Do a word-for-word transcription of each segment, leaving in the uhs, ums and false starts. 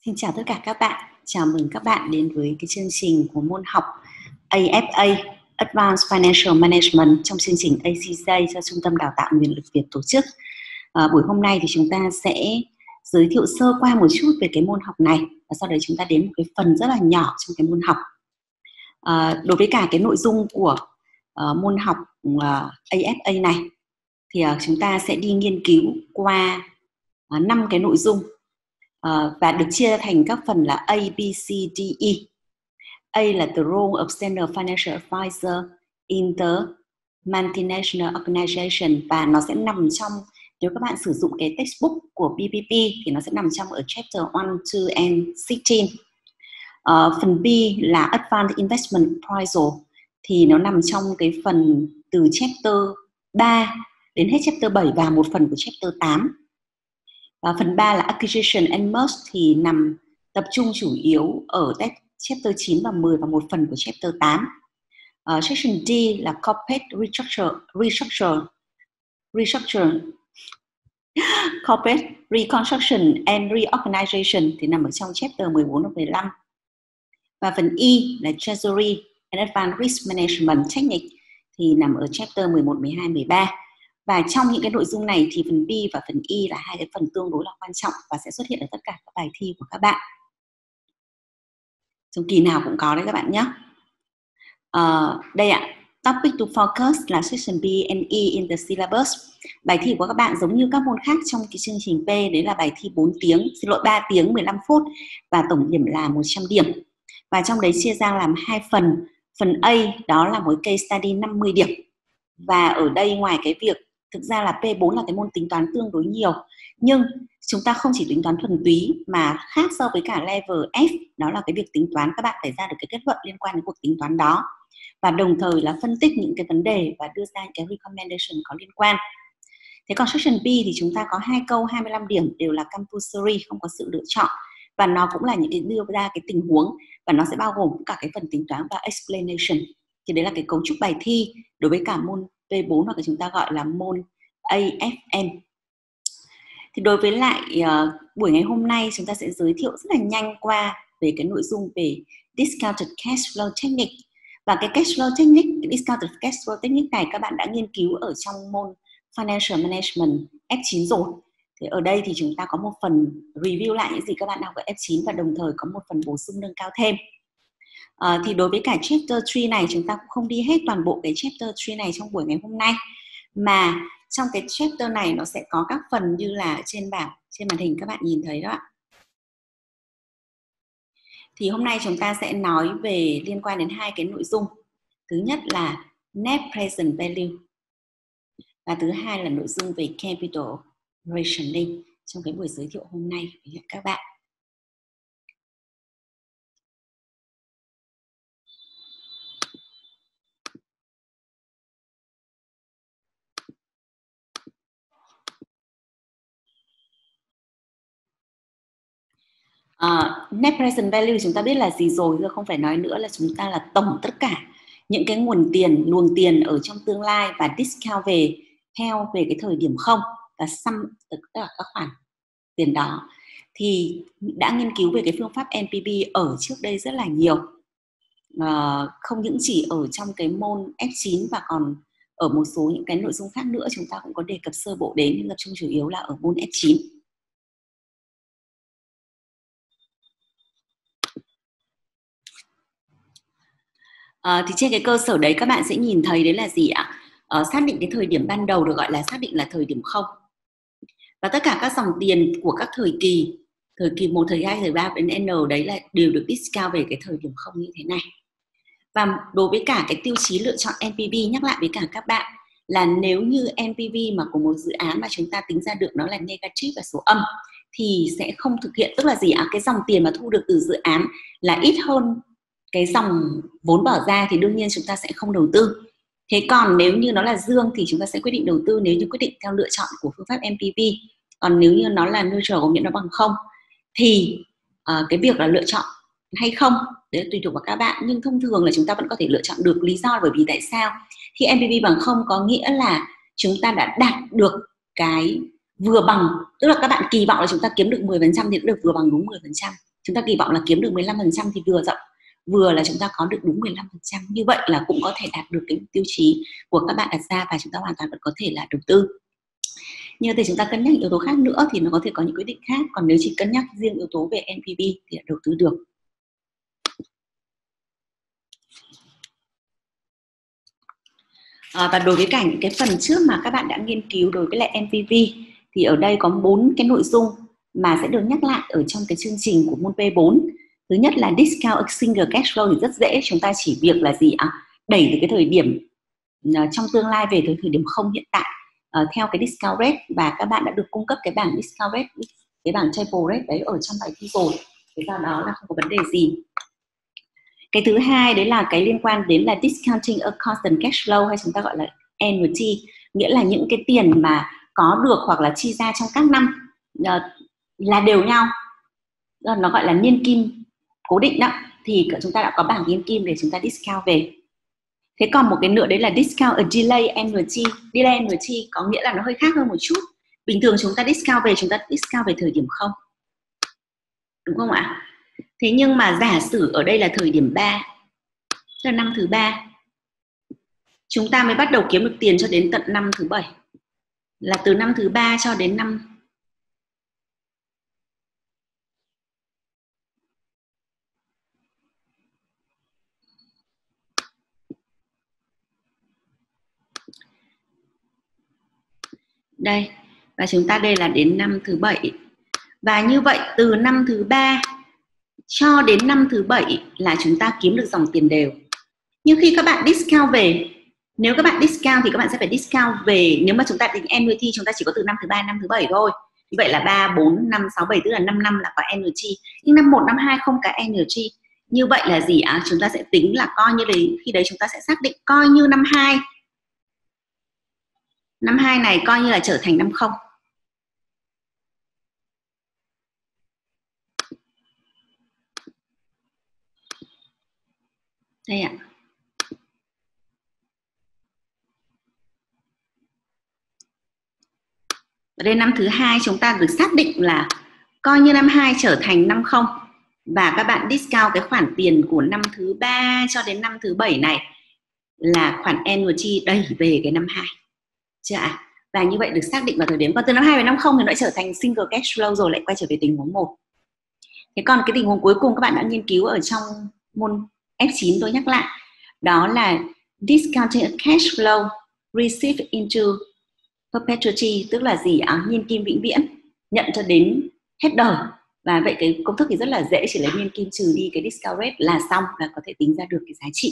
Xin chào tất cả các bạn. Chào mừng các bạn đến với cái chương trình của môn học A F A Advanced Financial Management trong chương trình A C J do Trung tâm Đào tạo Nguồn lực Việt tổ chức. À, buổi hôm nay thì chúng ta sẽ giới thiệu sơ qua một chút về cái môn học này và sau đấy chúng ta đến một cái phần rất là nhỏ trong cái môn học. À, đối với cả cái nội dung của uh, môn học uh, A F A này thì uh, chúng ta sẽ đi nghiên cứu qua năm uh, cái nội dung. Uh, và được chia thành các phần là A, B, C, D, E. A là the role of senior financial advisor in the multinational organization, và nó sẽ nằm trong, nếu các bạn sử dụng cái textbook của B B P thì nó sẽ nằm trong ở chapter one, two and sixteen. Uh, phần B là Advanced Investment Appraisal thì nó nằm trong cái phần từ chapter ba đến hết chapter bảy và một phần của chapter tám. Và phần ba là Acquisition and Merge thì nằm tập trung chủ yếu ở chapter chín và mười và một phần của chapter tám. Uh, section D là Corporate Restructure, Restructure, Restructure, Corporate Reconstruction and Reorganization thì nằm ở trong chapter mười bốn và mười lăm. Và phần E là Treasury and Advanced Risk Management Technique thì nằm ở chapter mười một, mười hai, mười ba. Và trong những cái nội dung này thì phần B và phần E là hai cái phần tương đối là quan trọng và sẽ xuất hiện ở tất cả các bài thi của các bạn. Trong kỳ nào cũng có đấy các bạn nhé. Uh, đây ạ, topic to focus là section B and E in the syllabus. Bài thi của các bạn giống như các môn khác trong cái chương trình P, đấy là bài thi bốn tiếng, xin lỗi ba tiếng mười lăm phút và tổng điểm là một trăm điểm. Và trong đấy chia ra làm hai phần. Phần A đó là một case study năm mươi điểm. Và ở đây ngoài cái việc thực ra là P bốn là cái môn tính toán tương đối nhiều, nhưng chúng ta không chỉ tính toán thuần túy mà khác so với cả level F, đó là cái việc tính toán các bạn phải ra được cái kết luận liên quan đến cuộc tính toán đó và đồng thời là phân tích những cái vấn đề và đưa ra những cái recommendation có liên quan. Thế còn section B thì chúng ta có hai câu hai mươi lăm điểm đều là compulsory, không có sự lựa chọn, và nó cũng là những cái đưa ra cái tình huống và nó sẽ bao gồm cả cái phần tính toán và explanation. Thì đấy là cái cấu trúc bài thi đối với cả môn P bốn hoặc là chúng ta gọi là môn A F M. Thì đối với lại uh, buổi ngày hôm nay chúng ta sẽ giới thiệu rất là nhanh qua về cái nội dung về Discounted Cash Flow Technique. Và cái Cash Flow Technique, cái Discounted Cash Flow Technique này các bạn đã nghiên cứu ở trong môn Financial Management F chín rồi. Thì ở đây thì chúng ta có một phần review lại những gì các bạn học ở F chín và đồng thời có một phần bổ sung nâng cao thêm. Uh, thì đối với cả chapter ba này chúng ta cũng không đi hết toàn bộ cái chapter ba này trong buổi ngày hôm nay, mà trong cái chapter này nó sẽ có các phần như là trên bảng, trên màn hình các bạn nhìn thấy đó ạ. Thì hôm nay chúng ta sẽ nói về liên quan đến hai cái nội dung. Thứ nhất là Net Present Value và thứ hai là nội dung về Capital Rationing trong cái buổi giới thiệu hôm nay với các bạn. Uh, Net Present Value chúng ta biết là gì rồi, giờ không phải nói nữa, là chúng ta là tổng tất cả những cái nguồn tiền, luồng tiền ở trong tương lai và discount về theo về cái thời điểm không và sum tất cả các khoản tiền đó. Thì đã nghiên cứu về cái phương pháp N P V ở trước đây rất là nhiều, uh, không những chỉ ở trong cái môn F chín và còn ở một số những cái nội dung khác nữa chúng ta cũng có đề cập sơ bộ đến, nhưng tập trung chủ yếu là ở môn F chín. À, thì trên cái cơ sở đấy các bạn sẽ nhìn thấy đấy là gì ạ? À, xác định cái thời điểm ban đầu được gọi là xác định là thời điểm không. Và tất cả các dòng tiền của các thời kỳ, thời kỳ một, thời hai, thời ba đến N đấy là đều được discount về cái thời điểm không như thế này. Và đối với cả cái tiêu chí lựa chọn N P V, nhắc lại với cả các bạn là nếu như N P V mà của một dự án mà chúng ta tính ra được nó là negative và số âm thì sẽ không thực hiện, tức là gì ạ? Cái dòng tiền mà thu được từ dự án là ít hơn cái dòng vốn bỏ ra thì đương nhiên chúng ta sẽ không đầu tư. Thế còn nếu như nó là dương thì chúng ta sẽ quyết định đầu tư nếu như quyết định theo lựa chọn của phương pháp N P V. Còn nếu như nó là neutral, có nghĩa nó bằng không, thì uh, cái việc là lựa chọn hay không đấy là tùy thuộc vào các bạn, nhưng thông thường là chúng ta vẫn có thể lựa chọn được. Lý do là bởi vì tại sao? Khi N P V bằng không có nghĩa là chúng ta đã đạt được cái vừa bằng, tức là các bạn kỳ vọng là chúng ta kiếm được mười phần trăm thì đã được vừa bằng đúng mười phần trăm. Chúng ta kỳ vọng là kiếm được mười lăm phần trăm thì vừa rộng, vừa là chúng ta có được đúng mười lăm phần trăm. Như vậy là cũng có thể đạt được cái tiêu chí của các bạn đặt ra và chúng ta hoàn toàn vẫn có thể là đầu tư. Nhưng thì chúng ta cân nhắc yếu tố khác nữa thì nó có thể có những quyết định khác. Còn nếu chỉ cân nhắc riêng yếu tố về en pê vê thì đầu tư được. À, và đối với cả những cái phần trước mà các bạn đã nghiên cứu đối với lại en pê vê thì ở đây có bốn cái nội dung mà sẽ được nhắc lại ở trong cái chương trình của môn P bốn. Thứ nhất là discount a single cash flow thì rất dễ, chúng ta chỉ việc là gì ạ? À? Đẩy từ cái thời điểm uh, trong tương lai về tới thời điểm không hiện tại uh, theo cái discount rate, và các bạn đã được cung cấp cái bảng discount rate, cái bảng table rate đấy ở trong bài thi rồi. Thế do đó là không có vấn đề gì. Cái thứ hai đấy là cái liên quan đến là discounting a constant cash flow, hay chúng ta gọi là annuity, nghĩa là những cái tiền mà có được hoặc là chi ra trong các năm uh, là đều nhau, nó gọi là niên kim cố định đó, thì chúng ta đã có bảng niên kim để chúng ta discount về. Thế còn một cái nữa đấy là discount a delay annuity. Delay annuity có nghĩa là nó hơi khác hơn một chút. Bình thường chúng ta discount về, chúng ta discount về thời điểm không, đúng không ạ? Thế nhưng mà giả sử ở đây là thời điểm ba, tức là năm thứ ba, chúng ta mới bắt đầu kiếm được tiền cho đến tận năm thứ bảy, là từ năm thứ ba cho đến năm đây, và chúng ta đây là đến năm thứ bảy. Và như vậy từ năm thứ ba cho đến năm thứ bảy là chúng ta kiếm được dòng tiền đều. Nhưng khi các bạn discount về, nếu các bạn discount thì các bạn sẽ phải discount về, nếu mà chúng ta tính annuity chúng ta chỉ có từ năm thứ ba năm thứ bảy thôi. Như vậy là ba, bốn, năm, sáu, bảy, tức là năm năm là có annuity. Nhưng năm một, năm hai không có annuity. Như vậy là gì ạ? À? Chúng ta sẽ tính là coi như đấy, khi đấy chúng ta sẽ xác định coi như năm hai. Năm hai này coi như là trở thành năm không. Đây ạ. Ở đây năm thứ hai chúng ta được xác định là coi như năm hai trở thành năm không, và các bạn discount cái khoản tiền của năm thứ ba cho đến năm thứ bảy này là khoản annuity đẩy về cái năm hai. Chưa ạ? Và như vậy được xác định vào thời điểm. Còn từ năm hai đến năm không thì nó trở thành single cash flow rồi, lại quay trở về tình huống một. Thế còn cái tình huống cuối cùng các bạn đã nghiên cứu ở trong môn F chín, tôi nhắc lại, đó là discounting a cash flow received into perpetuity, tức là gì ạ? Niên kim vĩnh viễn, nhận cho đến hết đời. Và vậy cái công thức thì rất là dễ, chỉ lấy niên kim trừ đi cái discount rate là xong, và có thể tính ra được cái giá trị.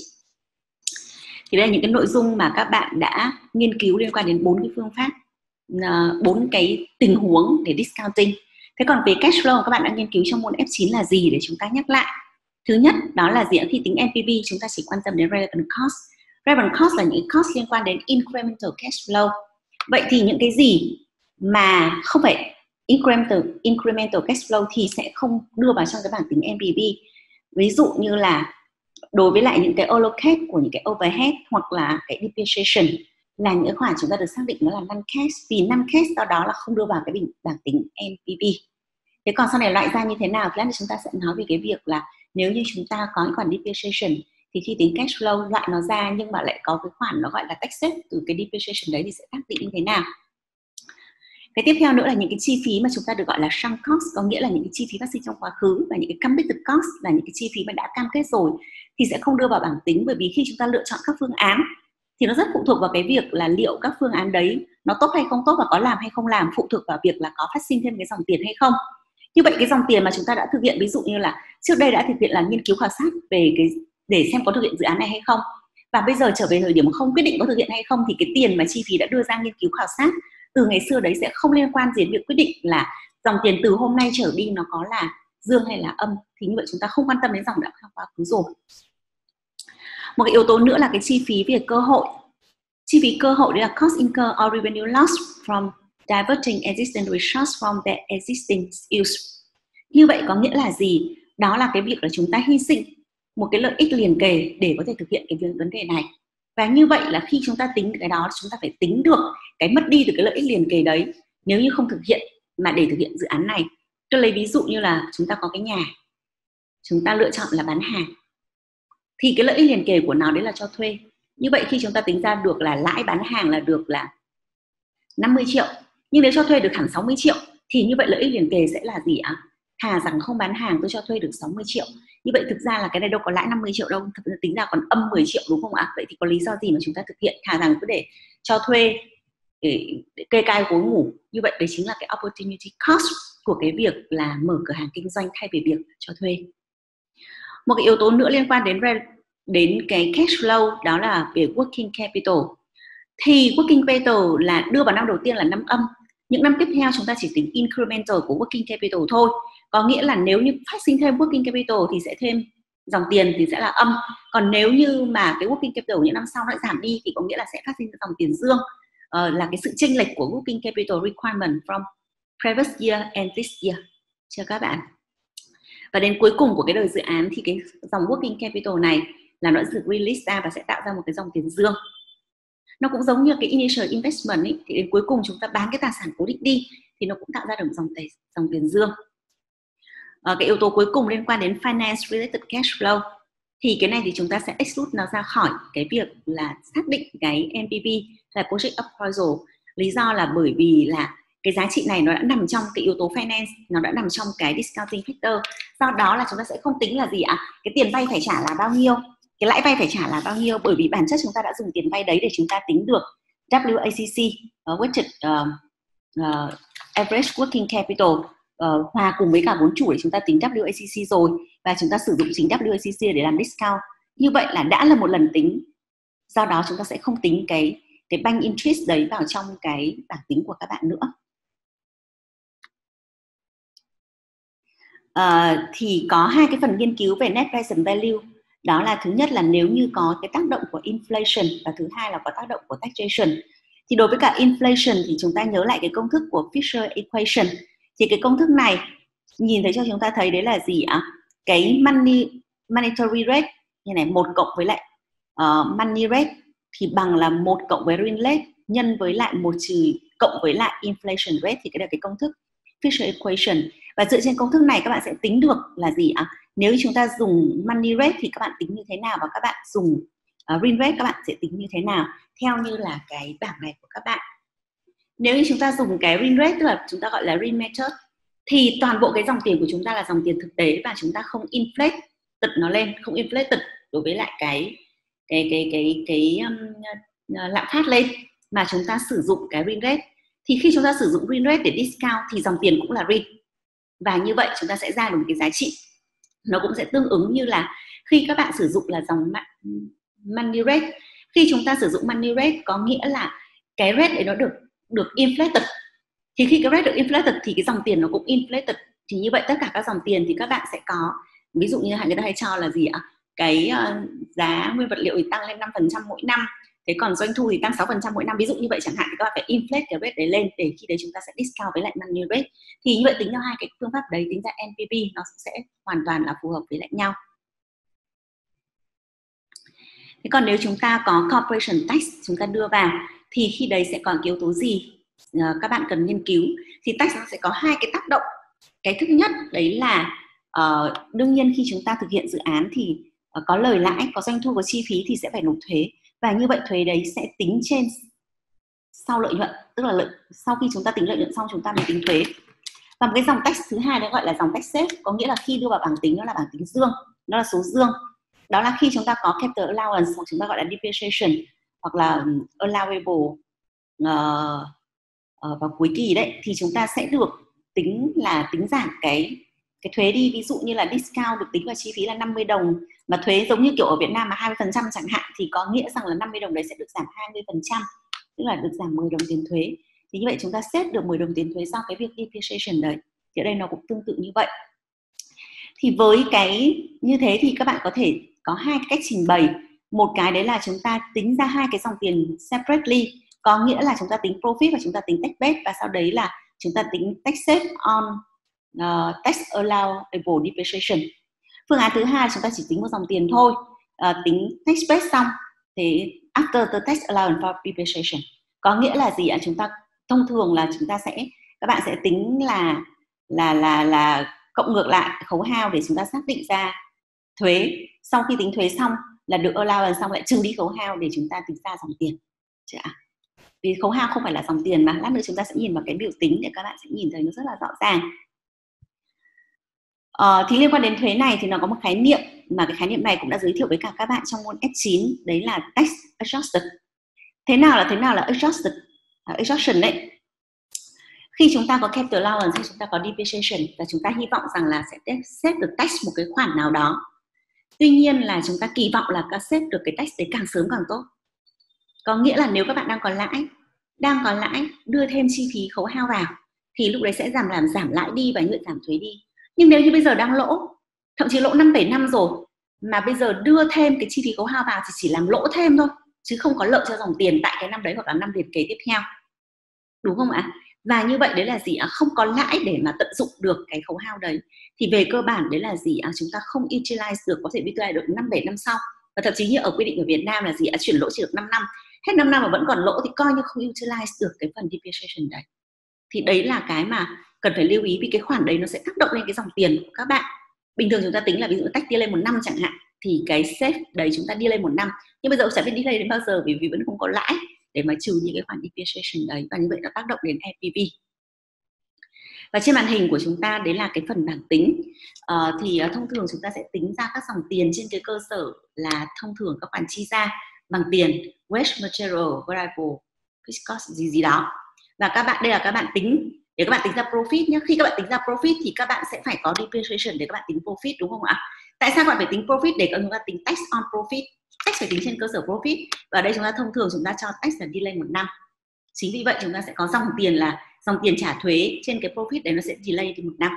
Thì đây là những cái nội dung mà các bạn đã nghiên cứu liên quan đến bốn cái phương pháp, bốn cái tình huống để discounting. Thế còn về cash flow các bạn đã nghiên cứu trong môn F chín là gì để chúng ta nhắc lại. Thứ nhất đó là gì? Khi tính en pê vê chúng ta chỉ quan tâm đến relevant cost. Relevant cost là những cost liên quan đến incremental cash flow. Vậy thì những cái gì mà không phải incremental, incremental cash flow thì sẽ không đưa vào trong cái bảng tính en pê vê. Ví dụ như là đối với lại những cái allocate của những cái overhead hoặc là cái depreciation là những khoản chúng ta được xác định nó là non cash, vì non cash do đó là không đưa vào cái bảng tính en pê vê. Thế còn sau này loại ra như thế nào thì chúng ta sẽ nói về cái việc là nếu như chúng ta có những khoản depreciation thì khi tính cash flow loại nó ra, nhưng mà lại có cái khoản nó gọi là taxes từ cái depreciation đấy thì sẽ tác định như thế nào. Cái tiếp theo nữa là những cái chi phí mà chúng ta được gọi là sunk cost, có nghĩa là những cái chi phí phát sinh trong quá khứ, và những cái committed cost là những cái chi phí mà đã cam kết rồi thì sẽ không đưa vào bảng tính, bởi vì khi chúng ta lựa chọn các phương án thì nó rất phụ thuộc vào cái việc là liệu các phương án đấy nó tốt hay không tốt, và có làm hay không làm, phụ thuộc vào việc là có phát sinh thêm cái dòng tiền hay không. Như vậy cái dòng tiền mà chúng ta đã thực hiện, ví dụ như là trước đây đã thực hiện là nghiên cứu khảo sát về cái để xem có thực hiện dự án này hay không, và bây giờ trở về thời điểm không quyết định có thực hiện hay không, thì cái tiền mà chi phí đã đưa ra nghiên cứu khảo sát từ ngày xưa đấy sẽ không liên quan gì đến việc quyết định là dòng tiền từ hôm nay trở đi nó có là dương hay là âm. Thì như vậy chúng ta không quan tâm đến dòng đã quá khứ rồi. Một cái yếu tố nữa là cái chi phí về cơ hội. Chi phí cơ hội đấy là cost incurred or revenue loss from diverting existing resource from their existing use. Như vậy có nghĩa là gì? Đó là cái việc là chúng ta hy sinh một cái lợi ích liền kề để có thể thực hiện cái vấn đề này. Và như vậy là khi chúng ta tính cái đó, chúng ta phải tính được cái mất đi từ cái lợi ích liền kề đấy nếu như không thực hiện mà để thực hiện dự án này. Tôi lấy ví dụ như là chúng ta có cái nhà, chúng ta lựa chọn là bán hàng. Thì cái lợi ích liền kề của nó đấy là cho thuê. Như vậy khi chúng ta tính ra được là lãi bán hàng là được là năm mươi triệu, nhưng nếu cho thuê được hẳn sáu mươi triệu thì như vậy lợi ích liền kề sẽ là gì ạ? Thà rằng không bán hàng tôi cho thuê được sáu mươi triệu. Như vậy thực ra là cái này đâu có lãi năm mươi triệu đâu, thực ra tính ra còn âm mười triệu đúng không ạ? Vậy thì có lý do gì mà chúng ta thực hiện thà rằng cứ để cho thuê để, để kê cai gối ngủ. Như vậy đấy chính là cái opportunity cost của cái việc là mở cửa hàng kinh doanh thay vì việc cho thuê. Một cái yếu tố nữa liên quan đến đến cái cash flow đó là về working capital. Thì working capital là đưa vào năm đầu tiên là năm âm, những năm tiếp theo chúng ta chỉ tính incremental của working capital thôi. Có nghĩa là nếu như phát sinh thêm working capital thì sẽ thêm dòng tiền thì sẽ là âm. Còn nếu như mà cái working capital những năm sau nó giảm đi thì có nghĩa là sẽ phát sinh dòng tiền dương, uh, là cái sự chênh lệch của working capital requirement from previous year and this year. Chưa các bạn? Và đến cuối cùng của cái đời dự án thì cái dòng working capital này là nó được release ra và sẽ tạo ra một cái dòng tiền dương. Nó cũng giống như cái initial investment ấy, thì đến cuối cùng chúng ta bán cái tài sản cố định đi thì nó cũng tạo ra được dòng tiền dòng tiền dương. À, cái yếu tố cuối cùng liên quan đến finance related cash flow thì cái này thì chúng ta sẽ exclude nó ra khỏi cái việc là xác định cái en pê vê là project appraisal. Lý do là bởi vì là cái giá trị này nó đã nằm trong cái yếu tố finance, nó đã nằm trong cái discounting factor. Do đó là chúng ta sẽ không tính là gì ạ? À? Cái tiền vay phải trả là bao nhiêu, cái lãi vay phải trả là bao nhiêu, bởi vì bản chất chúng ta đã dùng tiền vay đấy để chúng ta tính được W A C C, uh, weighted uh, uh, average working capital uh, hòa cùng với cả vốn chủ để chúng ta tính W A C C rồi, và chúng ta sử dụng chính W A C C để làm discount. Như vậy là đã là một lần tính, do đó chúng ta sẽ không tính cái cái bank interest đấy vào trong cái bảng tính của các bạn nữa. Uh, thì có hai cái phần nghiên cứu về net present value. Đó là thứ nhất là nếu như có cái tác động của inflation, và thứ hai là có tác động của taxation. Thì đối với cả inflation thì chúng ta nhớ lại cái công thức của Fisher equation. Thì cái công thức này nhìn thấy cho chúng ta thấy đấy là gì ạ? Cái money monetary rate như này, một cộng với lại uh, money rate thì bằng là một cộng với real rate nhân với lại một trừ cộng với lại inflation rate, thì cái là cái công thức Fisher equation. Và dựa trên công thức này các bạn sẽ tính được là gì ạ? Nếu chúng ta dùng money rate thì các bạn tính như thế nào, và các bạn dùng uh, real rate các bạn sẽ tính như thế nào theo như là cái bảng này của các bạn. Nếu như chúng ta dùng cái real rate, tức là chúng ta gọi là real method, thì toàn bộ cái dòng tiền của chúng ta là dòng tiền thực tế và chúng ta không inflate tật nó lên, không inflate tật đối với lại cái cái cái cái cái um, lạm phát lên, mà chúng ta sử dụng cái real rate. Thì khi chúng ta sử dụng real rate để discount thì dòng tiền cũng là real, và như vậy chúng ta sẽ ra được một cái giá trị. Nó cũng sẽ tương ứng như là khi các bạn sử dụng là dòng money rate. Khi chúng ta sử dụng money rate có nghĩa là cái rate đấy nó được được inflated. Thì khi cái rate được inflated thì cái dòng tiền nó cũng inflated. Thì như vậy tất cả các dòng tiền thì các bạn sẽ có, ví dụ như người ta hay cho là gì ạ? Cái uh, giá nguyên vật liệu thì tăng lên năm phần trăm mỗi năm, thế còn doanh thu thì tăng sáu phần trăm mỗi năm, ví dụ như vậy chẳng hạn, thì các bạn phải inflate cái rate đấy lên để khi đấy chúng ta sẽ discount với lại money rate. Thì như vậy tính theo hai cái phương pháp đấy, tính ra en pê vê nó sẽ hoàn toàn là phù hợp với lại nhau. Thế còn nếu chúng ta có corporation tax chúng ta đưa vào thì khi đấy sẽ còn yếu tố gì uh, các bạn cần nghiên cứu. Thì tax nó sẽ có hai cái tác động. Cái thứ nhất đấy là uh, đương nhiên khi chúng ta thực hiện dự án thì uh, có lời lãi, có doanh thu, có chi phí thì sẽ phải nộp thuế, và như vậy thuế đấy sẽ tính trên sau lợi nhuận, tức là lợi, sau khi chúng ta tính lợi nhuận xong chúng ta mới tính thuế. Và một cái dòng tax thứ hai nó gọi là dòng tax safe, có nghĩa là khi đưa vào bảng tính nó là bảng tính dương, nó là số dương. Đó là khi chúng ta có capital allowance, hoặc chúng ta gọi là depreciation, hoặc là allowable uh, uh, vào cuối kỳ đấy, thì chúng ta sẽ được tính là tính giảm cái cái thuế đi. Ví dụ như là discount được tính vào chi phí là năm mươi đồng, mà thuế giống như kiểu ở Việt Nam mà hai mươi phần trăm chẳng hạn, thì có nghĩa rằng là năm mươi đồng đấy sẽ được giảm hai mươi phần trăm, tức là được giảm mười đồng tiền thuế. Thì như vậy chúng ta xếp được mười đồng tiền thuế sau cái việc depreciation đấy. Thì ở đây nó cũng tương tự như vậy. Thì với cái như thế thì các bạn có thể có hai cách trình bày. Một cái đấy là chúng ta tính ra hai cái dòng tiền separately, có nghĩa là chúng ta tính profit và chúng ta tính tax base, và sau đấy là chúng ta tính tax safe on uh, tax allowable depreciation. Phương án thứ hai chúng ta chỉ tính một dòng tiền thôi, uh, tính tax base xong thì after the tax allowance for depreciation. Có nghĩa là gì ạ? Chúng ta thông thường là chúng ta sẽ các bạn sẽ tính là là là là cộng ngược lại khấu hao để chúng ta xác định ra thuế. Sau khi tính thuế xong là được allowance xong lại trừ đi khấu hao để chúng ta tính ra dòng tiền. Chả? Vì khấu hao không phải là dòng tiền mà, lát nữa chúng ta sẽ nhìn vào cái biểu tính để các bạn sẽ nhìn thấy nó rất là rõ ràng. Ờ, thì liên quan đến thuế này thì nó có một khái niệm mà cái khái niệm này cũng đã giới thiệu với cả các bạn trong môn F chín, đấy là tax adjusted. Thế nào là thế nào là adjusted? Uh, adjustment đấy. Khi chúng ta có capital allowance hay chúng ta có depreciation và chúng ta hy vọng rằng là sẽ xếp được tax một cái khoản nào đó. Tuy nhiên là chúng ta kỳ vọng là các xếp được cái tax đấy càng sớm càng tốt. Có nghĩa là nếu các bạn đang có lãi, đang có lãi đưa thêm chi phí khấu hao vào thì lúc đấy sẽ giảm làm giảm lãi đi và như giảm thuế đi. Nhưng nếu như bây giờ đang lỗ, thậm chí lỗ năm bảy năm rồi mà bây giờ đưa thêm cái chi phí khấu hao vào thì chỉ làm lỗ thêm thôi, chứ không có lợi cho dòng tiền tại cái năm đấy hoặc là năm liền kế tiếp theo. Đúng không ạ? Và như vậy đấy là gì ạ? Không có lãi để mà tận dụng được cái khấu hao đấy. Thì về cơ bản đấy là gì ạ? Chúng ta không utilize được, có thể utilize được năm bảy năm sau. Và thậm chí như ở quy định ở Việt Nam là gì ạ? Chuyển lỗ chỉ được năm năm. Hết năm năm mà vẫn còn lỗ thì coi như không utilize được cái phần depreciation đấy. Thì đấy là cái mà cần phải lưu ý, vì cái khoản đấy nó sẽ tác động lên cái dòng tiền của các bạn. Bình thường chúng ta tính là ví dụ tách đi lên một năm chẳng hạn, thì cái save đấy chúng ta đi lên một năm. Nhưng bây giờ sẽ biết đi lên đến bao giờ, vì vì vẫn không có lãi để mà trừ những cái khoản depreciation đấy, và như vậy nó tác động đến N P V. Và trên màn hình của chúng ta đấy là cái phần bảng tính. Uh, thì uh, thông thường chúng ta sẽ tính ra các dòng tiền trên cái cơ sở là thông thường các khoản chi ra bằng tiền, wage, material, variable, fixed cost gì gì đó. Và các bạn đây là các bạn tính để các bạn tính ra profit nhé. Khi các bạn tính ra profit thì các bạn sẽ phải có depreciation để các bạn tính profit, đúng không ạ? Tại sao các bạn phải tính profit? Để chúng ta tính tax on profit. Tax phải tính trên cơ sở profit. Và đây chúng ta thông thường chúng ta cho tax là đi lên một năm. Chính vì vậy chúng ta sẽ có dòng tiền là dòng tiền trả thuế trên cái profit đấy nó sẽ delay đi một năm.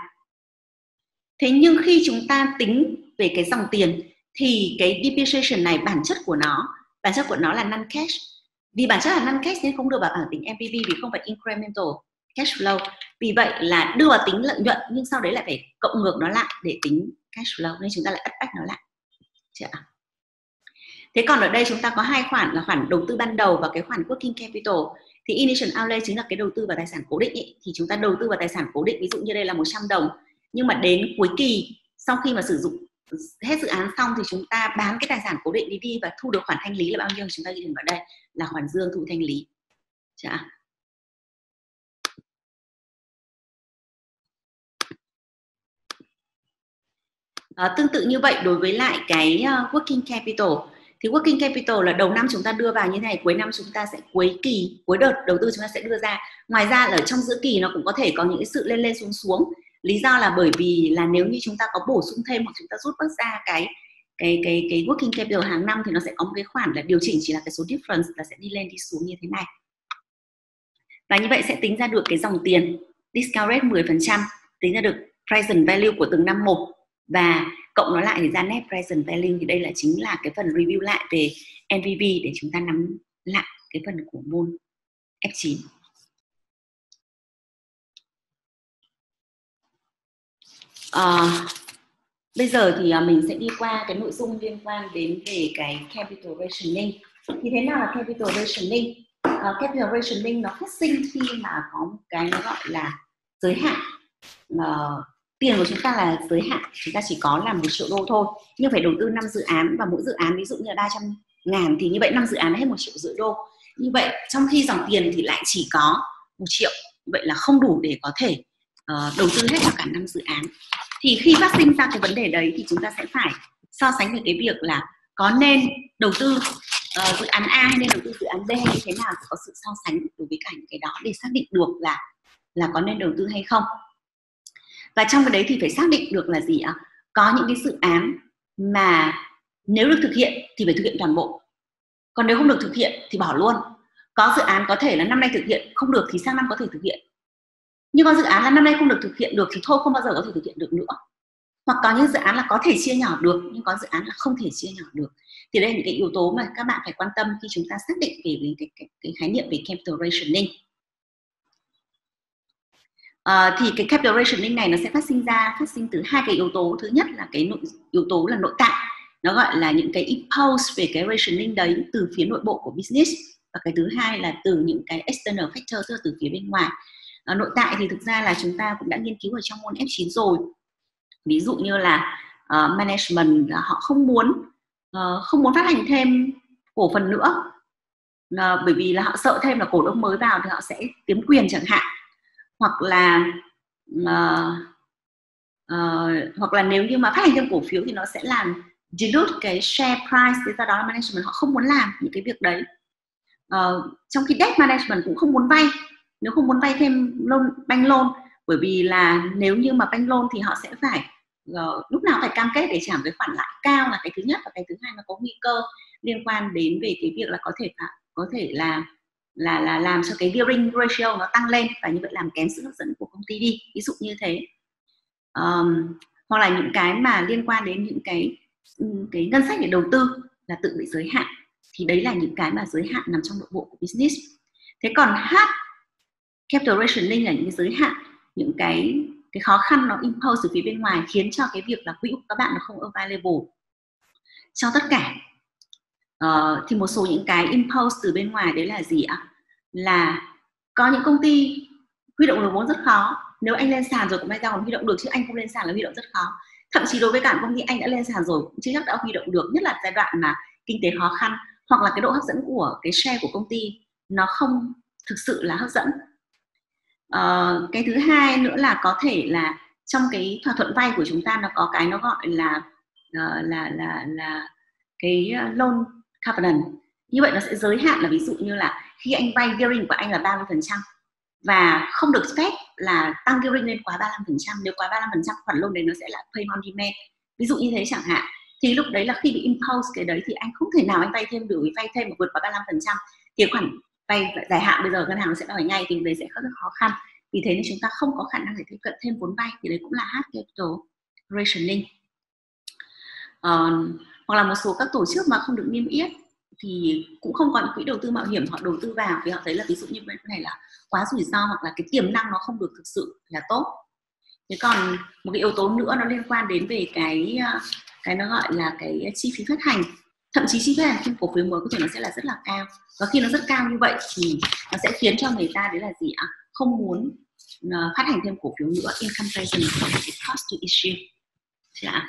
Thế nhưng khi chúng ta tính về cái dòng tiền thì cái depreciation này bản chất của nó, bản chất của nó là non cash. Vì bản chất là non cash nên không đưa vào bảng tính N P V vì không phải incremental cash flow. Vì vậy là đưa vào tính lợi nhuận nhưng sau đấy lại phải cộng ngược nó lại để tính cash flow, nên chúng ta lại ất bách nó lại. Chưa? Thế còn ở đây chúng ta có hai khoản là khoản đầu tư ban đầu và cái khoản working capital. Thì initial outlay chính là cái đầu tư vào tài sản cố định ý. Thì chúng ta đầu tư vào tài sản cố định, ví dụ như đây là một trăm đồng, nhưng mà đến cuối kỳ sau khi mà sử dụng hết dự án xong thì chúng ta bán cái tài sản cố định đi đi và thu được khoản thanh lý là bao nhiêu, chúng ta ghi vào đây là khoản dương thu thanh lý. Chả? À, tương tự như vậy đối với lại cái uh, working capital thì working capital là đầu năm chúng ta đưa vào như thế này, cuối năm chúng ta sẽ cuối kỳ, cuối đợt đầu tư chúng ta sẽ đưa ra. Ngoài ra ở trong giữa kỳ nó cũng có thể có những cái sự lên lên xuống xuống. Lý do là bởi vì là nếu như chúng ta có bổ sung thêm hoặc chúng ta rút bớt ra cái cái cái cái working capital hàng năm thì nó sẽ có một cái khoản là điều chỉnh chỉ là cái số difference là sẽ đi lên đi xuống như thế này. Và như vậy sẽ tính ra được cái dòng tiền discount rate mười phần trăm, tính ra được present value của từng năm một và cộng nó lại thì ra net present value. Thì đây là chính là cái phần review lại về N P V để chúng ta nắm lại cái phần của môn F chín. À, bây giờ thì mình sẽ đi qua cái nội dung liên quan đến về cái capital rationing. Thì thế nào là capital rationing? Uh, capital rationing nó phát sinh khi mà có một cái nó gọi là giới hạn. Uh, tiền của chúng ta là giới hạn, chúng ta chỉ có là một triệu đô thôi, nhưng phải đầu tư năm dự án và mỗi dự án ví dụ như là ba trăm ngàn thì như vậy năm dự án hết một triệu rưỡi đô. Như vậy trong khi dòng tiền thì lại chỉ có một triệu, vậy là không đủ để có thể uh, đầu tư hết cho cả năm dự án. Thì khi phát sinh ra cái vấn đề đấy thì chúng ta sẽ phải so sánh về cái việc là có nên đầu tư uh, dự án A hay nên đầu tư dự án B hay như thế nào, thì có sự so sánh đối với cả những cái đó để xác định được là là có nên đầu tư hay không. Và trong cái đấy thì phải xác định được là gì ạ? Có những cái dự án mà nếu được thực hiện thì phải thực hiện toàn bộ, còn nếu không được thực hiện thì bỏ luôn. Có dự án có thể là năm nay thực hiện không được thì sang năm có thể thực hiện, nhưng có dự án là năm nay không được thực hiện được thì thôi không bao giờ có thể thực hiện được nữa. Hoặc có những dự án là có thể chia nhỏ được nhưng có dự án là không thể chia nhỏ được. Thì đây là những cái yếu tố mà các bạn phải quan tâm khi chúng ta xác định về cái, cái, cái khái niệm về capital rationing. Uh, thì cái capital rationing này nó sẽ phát sinh ra phát sinh từ hai cái yếu tố. Thứ nhất là cái nội, yếu tố là nội tại, nó gọi là những cái impulse về cái rationing đấy từ phía nội bộ của business, và cái thứ hai là từ những cái external factor, tức là từ phía bên ngoài. Uh, nội tại thì thực ra là chúng ta cũng đã nghiên cứu ở trong môn F chín rồi. Ví dụ như là uh, management họ không muốn uh, không muốn phát hành thêm cổ phần nữa, uh, bởi vì là họ sợ thêm là cổ đông mới vào thì họ sẽ chiếm quyền chẳng hạn, hoặc là uh, uh, hoặc là nếu như mà phát hành thêm cổ phiếu thì nó sẽ làm dilute cái share price, thì do đó là management họ không muốn làm những cái việc đấy. Uh, trong khi debt management cũng không muốn vay, nếu không muốn vay thêm loan, bank loan, bởi vì là nếu như mà bank loan thì họ sẽ phải uh, lúc nào phải cam kết để trả cái khoản lãi cao là cái thứ nhất, và cái thứ hai nó có nguy cơ liên quan đến về cái việc là có thể có thể là là là làm cho cái gearing ratio nó tăng lên, và như vậy làm kém sự hấp dẫn của công ty đi, ví dụ như thế. Um, hoặc là những cái mà liên quan đến những cái cái ngân sách để đầu tư là tự bị giới hạn, thì đấy là những cái mà giới hạn nằm trong nội bộ của business. Thế còn H, capital rationing là những cái giới hạn, những cái cái khó khăn nó impose từ phía bên ngoài khiến cho cái việc là quỹ của các bạn nó không available cho tất cả. Uh, thì một số những cái impose từ bên ngoài đấy là gì ạ? Là có những công ty huy động được vốn rất khó. Nếu anh lên sàn rồi cũng may ra còn huy động được, chứ anh không lên sàn là huy động rất khó. Thậm chí đối với cả công ty anh đã lên sàn rồi cũng chưa chắc đã huy động được, nhất là giai đoạn mà kinh tế khó khăn, hoặc là cái độ hấp dẫn của cái share của công ty nó không thực sự là hấp dẫn. Uh, cái thứ hai nữa là có thể là trong cái thỏa thuận vay của chúng ta nó có cái nó gọi là uh, là là là cái loan covenant. Như vậy nó sẽ giới hạn là ví dụ như là khi anh vay gearing của anh là ba mươi phần trăm và không được phép là tăng gearing lên quá ba mươi lăm phần trăm. Nếu quá ba mươi lăm phần trăm khoản loan đấy nó sẽ là pay on demand, ví dụ như thế chẳng hạn. Thì lúc đấy là khi bị impose cái đấy thì anh không thể nào anh vay thêm được, vay thêm mà vượt quá ba mươi lăm phần trăm thì khoản vay dài hạn bây giờ ngân hàng nó sẽ đòi ngay, thì đấy sẽ rất khó khăn. Vì thế nên chúng ta không có khả năng để tiếp cận thêm vốn vay, thì đấy cũng là hard capital rationing. Uh, hoặc là một số các tổ chức mà không được niêm yết thì cũng không có những quỹ đầu tư mạo hiểm họ đầu tư vào, vì họ thấy là ví dụ như cái này là quá rủi ro, hoặc là cái tiềm năng nó không được thực sự là tốt. Thế còn một cái yếu tố nữa nó liên quan đến về cái cái nó gọi là cái chi phí phát hành. Thậm chí chi phí phát hành trên cổ phiếu mới có thể nó sẽ là rất là cao, và khi nó rất cao như vậy thì nó sẽ khiến cho người ta đấy là gì ạ? Không muốn uh, phát hành thêm cổ phiếu nữa in comparison with the cost to issue. Dạ.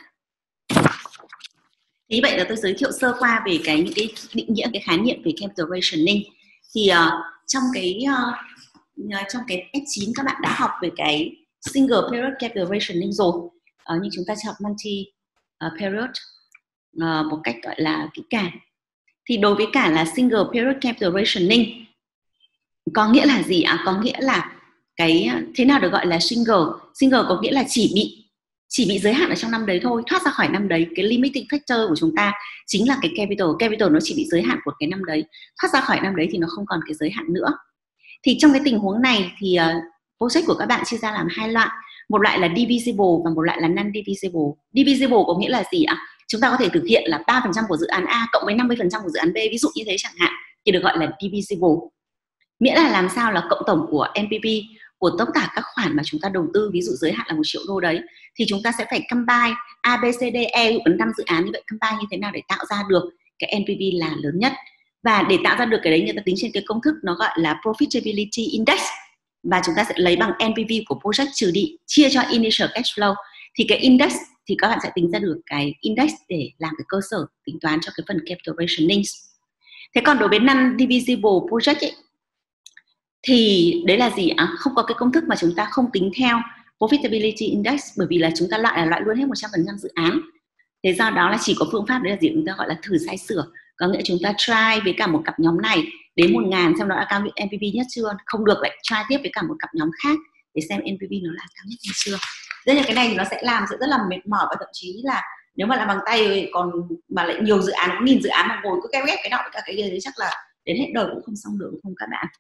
Thế vậy là tôi giới thiệu sơ qua về cái những cái định nghĩa, cái khái niệm về capital rationing. Thì uh, trong cái uh, trong cái S chín các bạn đã học về cái single period capital rationing rồi, uh, nhưng chúng ta sẽ học multi uh, period uh, một cách gọi là kỹ càng. Thì đối với cả là single period capital rationing có nghĩa là gì ạ? À? Có nghĩa là cái thế nào được gọi là single? Single có nghĩa là chỉ bị chỉ bị giới hạn ở trong năm đấy thôi, thoát ra khỏi năm đấy. Cái limiting factor của chúng ta chính là cái capital. Capital nó chỉ bị giới hạn của cái năm đấy, thoát ra khỏi năm đấy thì nó không còn cái giới hạn nữa. Thì trong cái tình huống này thì uh, project của các bạn chia ra làm hai loại. Một loại là divisible và một loại là non-divisible. Divisible có nghĩa là gì ạ? À? Chúng ta có thể thực hiện là ba phần trăm của dự án A cộng với năm mươi phần trăm của dự án B, ví dụ như thế chẳng hạn, thì được gọi là divisible. Miễn là làm sao là cộng tổng của en pê vê của tất cả các khoản mà chúng ta đầu tư, ví dụ giới hạn là một triệu đô đấy, thì chúng ta sẽ phải combine A, B, C, D, E, năm dự án như vậy, combine như thế nào để tạo ra được cái en pê vê là lớn nhất. Và để tạo ra được cái đấy người ta tính trên cái công thức nó gọi là Profitability Index, và chúng ta sẽ lấy bằng en pê vê của project trừ đi chia cho Initial Cash Flow. Thì cái index thì các bạn sẽ tính ra được cái index để làm cái cơ sở tính toán cho cái phần capital rationing. Thế còn đối với non-divisible project ấy, thì đấy là gì ạ? À? Không có cái công thức mà chúng ta không tính theo Profitability Index, bởi vì là chúng ta loại là loại luôn hết một trăm phần trăm dự án. Thế do đó là chỉ có phương pháp đấy là gì? Chúng ta gọi là thử sai sửa. Có nghĩa chúng ta try với cả một cặp nhóm này đến một ngàn xem nó đã cao en pê vê nhất chưa. Không được lại try tiếp với cả một cặp nhóm khác để xem en pê vê nó là cao nhất hay chưa. Thế là cái này thì nó sẽ làm sẽ rất là mệt mỏi, và thậm chí là nếu mà làm bằng tay còn mà lại nhiều dự án, có nghìn dự án mà ngồi cứ kéo ghép cái nọ cả cái kia thì chắc là đến hết đời cũng không xong được, không các bạn.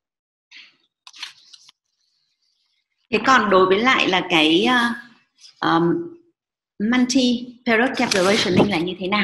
Thế còn đối với lại là cái uh, um, multi-period capital rationing là như thế nào?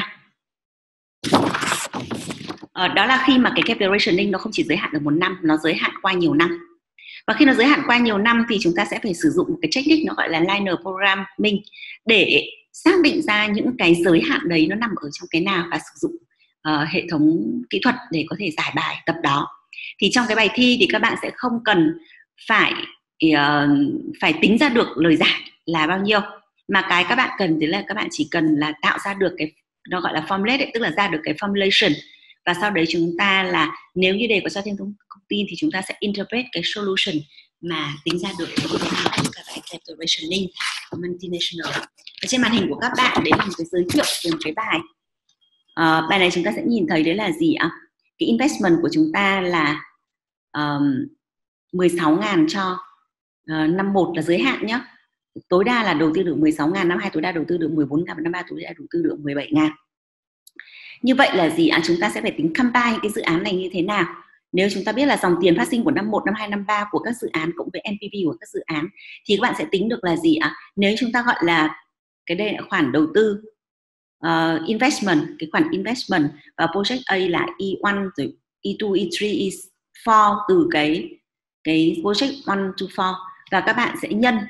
Uh, đó là khi mà cái capital rationing nó không chỉ giới hạn ở một năm, nó giới hạn qua nhiều năm. Và khi nó giới hạn qua nhiều năm thì chúng ta sẽ phải sử dụng một cái technique nó gọi là linear programming để xác định ra những cái giới hạn đấy nó nằm ở trong cái nào, và sử dụng uh, hệ thống kỹ thuật để có thể giải bài tập đó. Thì trong cái bài thi thì các bạn sẽ không cần phải uh, phải tính ra được lời giải là bao nhiêu, Mà cái các bạn cần thì là các bạn chỉ cần là tạo ra được cái, nó gọi là formulate ấy, tức là ra được cái formulation, và sau đấy chúng ta là nếu như đề có cho thêm thông tin thì chúng ta sẽ interpret cái solution mà tính ra được các bài capital rationing multinational. Ở trên màn hình của các bạn đấy là một cái giới thiệu về một cái bài. À, bài này chúng ta sẽ nhìn thấy đấy là gì ạ? Cái investment của chúng ta là um, mười sáu nghìn cho uh, năm một là giới hạn nhé. Tối đa là đầu tư được mười sáu nghìn, năm hai tối đa đầu tư được mười bốn nghìn, năm ba tối đa đầu tư được mười bảy nghìn. Như vậy là gì ạ? Chúng ta sẽ phải tính combine cái dự án này như thế nào. Nếu chúng ta biết là dòng tiền phát sinh của năm một, năm hai, năm ba của các dự án cộng với en pê vê của các dự án thì các bạn sẽ tính được là gì ạ? Nếu chúng ta gọi là cái đây là khoản đầu tư uh, investment, cái khoản investment và project A là E một rồi E hai, E ba, E bốn từ cái cái project một to bốn, và các bạn sẽ nhân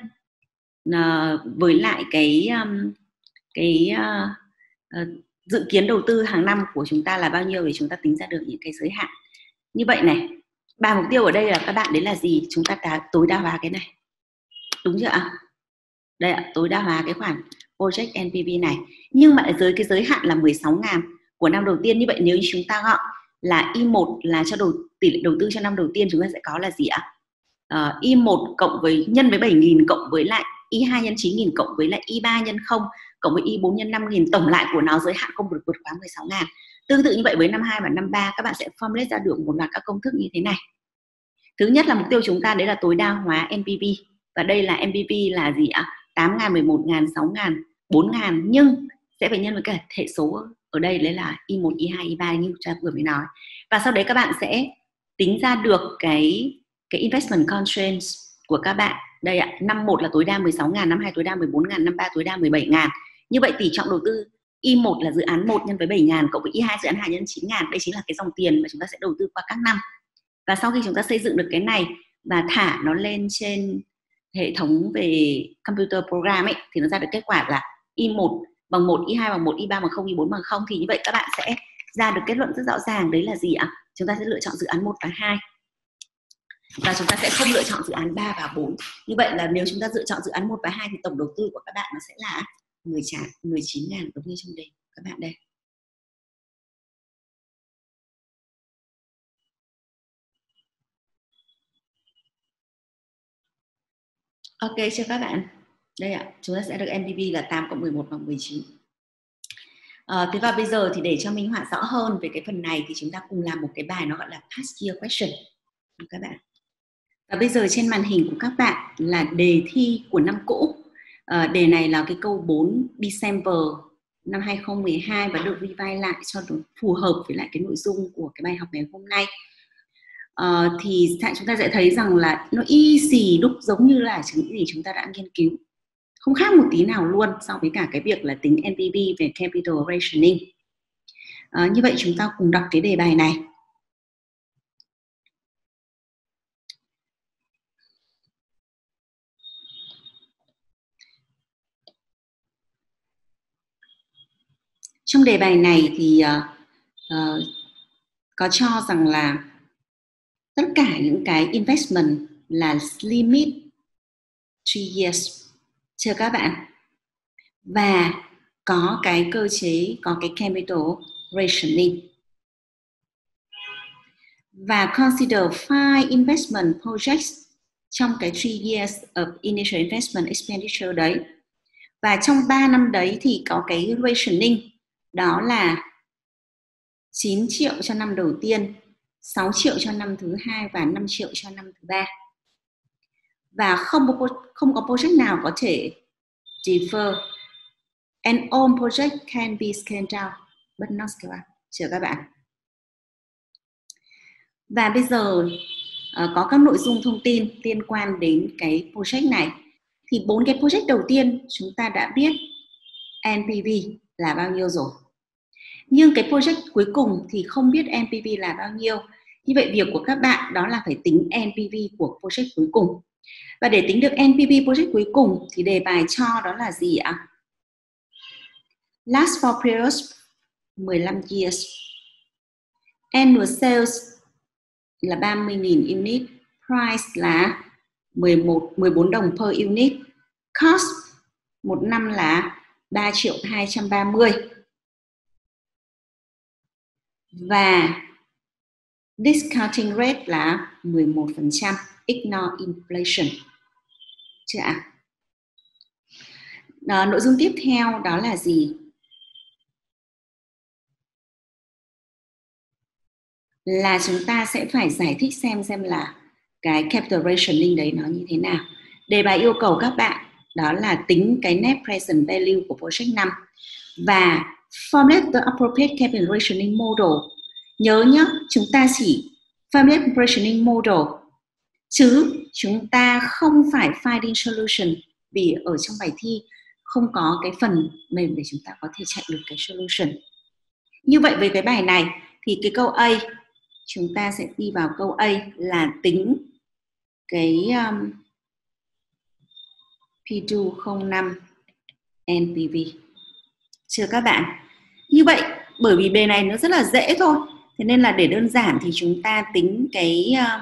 uh, với lại cái um, cái uh, uh, dự kiến đầu tư hàng năm của chúng ta là bao nhiêu để chúng ta tính ra được những cái giới hạn. Như vậy này, ba mục tiêu ở đây là các bạn đấy là gì? Chúng ta đã tối đa hóa cái này. Đúng chưa ạ? Đây ạ, tối đa hóa cái khoản project en pê vê này. Nhưng mà ở dưới cái giới hạn là mười sáu nghìn của năm đầu tiên. Như vậy nếu chúng ta gọi là E một là cho đầu, tỷ lệ đầu tư cho năm đầu tiên, chúng ta sẽ có là gì ạ? Uh, E một cộng với nhân với bảy nghìn cộng với lại E hai nhân chín nghìn cộng với lại E ba nhân không cộng với E bốn nhân năm nghìn, tổng lại của nó giới hạn không được vượt quá mười sáu nghìn. Tương tự như vậy với năm hai và năm ba các bạn sẽ formulate ra được một loạt các công thức như thế này. Thứ nhất là mục tiêu chúng ta đấy là tối đa hóa en pê vê, và đây là en pê vê là gì ạ? tám nghìn, mười một nghìn, sáu nghìn, bốn nghìn, nhưng sẽ phải nhân với cả hệ số ở đây đấy là E một, E hai, E ba như chúng ta vừa mới nói. Và sau đấy các bạn sẽ tính ra được cái cái investment constraints của các bạn. Đây ạ, năm một là tối đa mười sáu nghìn, năm hai tối đa mười bốn nghìn, năm ba tối đa mười bảy nghìn. Như vậy tỷ trọng đầu tư E một là dự án một nhân với bảy nghìn cộng với E hai dự án hai nhân chín nghìn. Đây chính là cái dòng tiền mà chúng ta sẽ đầu tư qua các năm. Và sau khi chúng ta xây dựng được cái này và thả nó lên trên hệ thống về computer program ấy, thì nó ra được kết quả là E một bằng một, E hai bằng một, E ba bằng không, E bốn bằng không. Thì như vậy các bạn sẽ ra được kết luận rất rõ ràng đấy là gì ạ? Chúng ta sẽ lựa chọn dự án một và hai. Và chúng ta sẽ không lựa chọn dự án ba và bốn. Như vậy là nếu chúng ta lựa chọn dự án một và hai thì tổng đầu tư của các bạn nó sẽ là mười chín nghìn giống như trong đề các bạn đây. Ok chưa các bạn? Đây ạ, chúng ta sẽ được en pê vê là tám cộng mười một bằng mười chín. À, thế và bây giờ thì để cho minh họa rõ hơn về cái phần này thì chúng ta cùng làm một cái bài nó gọi là past year question các bạn. Và bây giờ trên màn hình của các bạn là đề thi của năm cũ. À, đề này là cái câu bốn December năm hai không một hai và được revise lại cho nó phù hợp với lại cái nội dung của cái bài học ngày hôm nay. À, thì chúng ta sẽ thấy rằng là nó y xì đúc giống như là những gì chúng ta đã nghiên cứu, không khác một tí nào luôn so với cả cái việc là tính en pê vê về capital rationing. À, như vậy chúng ta cùng đọc cái đề bài này. Trong đề bài này thì uh, uh, có cho rằng là tất cả những cái investment là limit three years chưa các bạn, và có cái cơ chế, có cái capital rationing, và consider five investment projects trong cái three years of initial investment expenditure đấy. Và trong ba năm đấy thì có cái rationing, đó là chín triệu cho năm đầu tiên, sáu triệu cho năm thứ hai và năm triệu cho năm thứ ba. Và không có, không có project nào có thể defer. And all project can be scaled down, but not scaled up. Chưa các bạn? Và bây giờ uh, có các nội dung thông tin liên quan đến cái project này. Thì bốn cái project đầu tiên chúng ta đã biết en pê vê là bao nhiêu rồi. Nhưng cái project cuối cùng thì không biết en pê vê là bao nhiêu. Như vậy việc của các bạn đó là phải tính en pê vê của project cuối cùng. Và để tính được en pê vê project cuối cùng thì đề bài cho đó là gì ạ? Last four periods mười lăm years. Annual sales là ba mươi nghìn unit. Price là mười một, mười bốn đồng per unit. Cost một năm là ba triệu hai trăm ba mươi. Và discounting rate là mười một phần trăm, ignore inflation. Chưa ạ? À, nội dung tiếp theo đó là gì? Là chúng ta sẽ phải giải thích xem xem là cái capital rationing đấy nó như thế nào. Đề bài yêu cầu các bạn đó là tính cái net present value của project năm và formulate the appropriate capital rationing model. Nhớ nhé, chúng ta chỉ formulate rationing model chứ chúng ta không phải finding solution, vì ở trong bài thi không có cái phần mềm để chúng ta có thể chạy được cái solution. Như vậy với cái bài này thì cái câu A, chúng ta sẽ đi vào câu A là tính cái um, P hai không năm N P V. Chưa các bạn? Như vậy bởi vì đề này nó rất là dễ thôi, thế nên là để đơn giản thì chúng ta tính cái uh,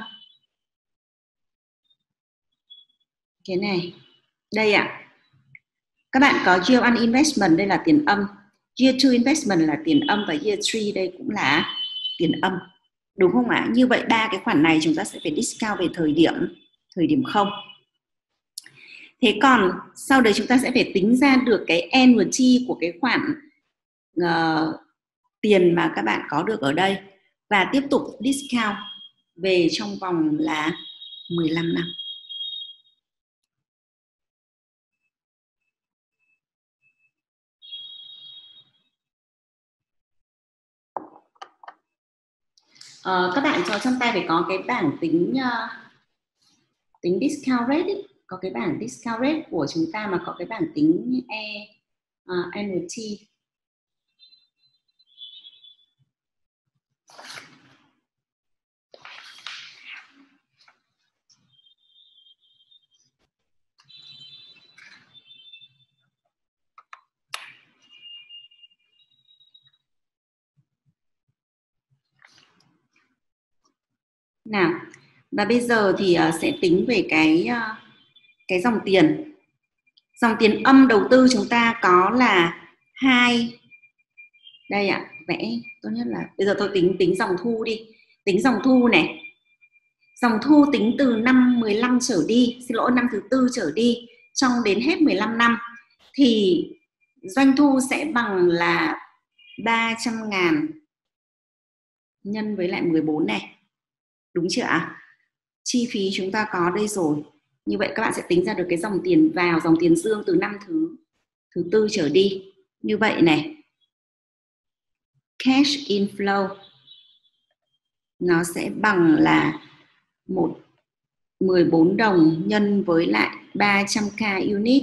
cái này. Đây ạ. À. Các bạn có year one investment, đây là tiền âm. Year two investment là tiền âm và year three đây cũng là tiền âm. Đúng không ạ? À? Như vậy ba cái khoản này chúng ta sẽ phải discount về thời điểm thời điểm không. Thế còn sau đấy chúng ta sẽ phải tính ra được cái annuity của cái khoản uh, tiền mà các bạn có được ở đây và tiếp tục discount về trong vòng là mười lăm năm. Uh, các bạn cho trong tay phải có cái bảng tính uh, tính discount rate ấy. Có cái bảng discount rate của chúng ta mà có cái bảng tính e uh, annuity. Nào, và bây giờ thì uh, sẽ tính về cái uh, cái dòng tiền. Dòng tiền âm đầu tư chúng ta có là hai. Đây ạ, à, vẽ tốt nhất là bây giờ tôi tính tính dòng thu đi. Tính dòng thu này. Dòng thu tính từ năm mười lăm trở đi, xin lỗi năm thứ tư trở đi, trong đến hết mười lăm năm thì doanh thu sẽ bằng là ba trăm ngàn nhân với lại mười bốn này. Đúng chưa ạ? Chi phí chúng ta có đây rồi. Như vậy các bạn sẽ tính ra được cái dòng tiền vào, dòng tiền dương từ năm thứ thứ tư trở đi. Như vậy này, cash inflow nó sẽ bằng là một mười bốn đồng nhân với lại ba trăm k unit.